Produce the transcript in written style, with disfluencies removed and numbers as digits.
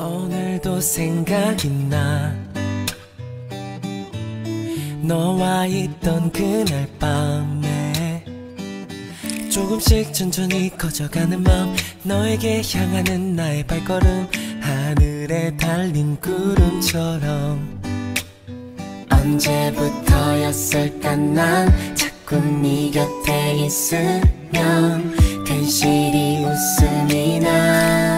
오늘도 생각이 나 너와 있던 그날 밤에 조금씩 천천히 커져가는 마음 너에게 향하는 나의 발걸음 하늘에 달린 구름처럼 언제부터였을까 난 자꾸 네 곁에 있으면 괜시리 웃음이 나